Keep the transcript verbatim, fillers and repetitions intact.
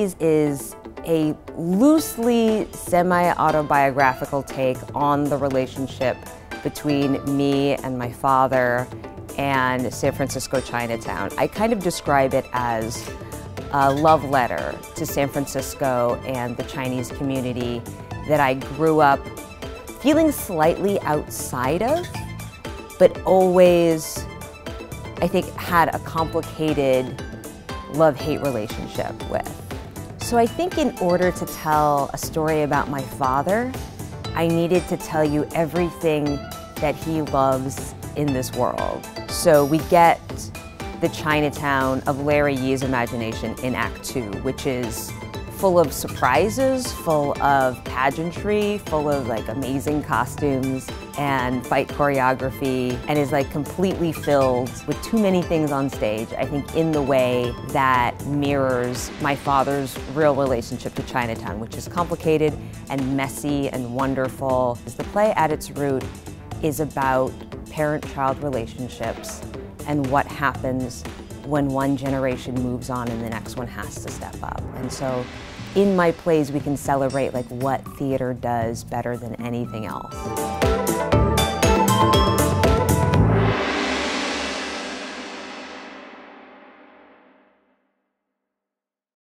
Yees is a loosely semi-autobiographical take on the relationship between me and my father and San Francisco Chinatown. I kind of describe it as a love letter to San Francisco and the Chinese community that I grew up feeling slightly outside of, but always, I think, had a complicated love-hate relationship with. So I think in order to tell a story about my father, I needed to tell you everything that he loves in this world. So we get the Chinatown of Larry Yee's imagination in Act Two, which is full of surprises, full of pageantry, full of like amazing costumes and fight choreography, and is like completely filled with too many things on stage, I think, in the way that mirrors my father's real relationship to Chinatown, which is complicated and messy and wonderful. The play at its root is about parent-child relationships and what happens when one generation moves on and the next one has to step up. And so in my plays, we can celebrate like what theater does better than anything else.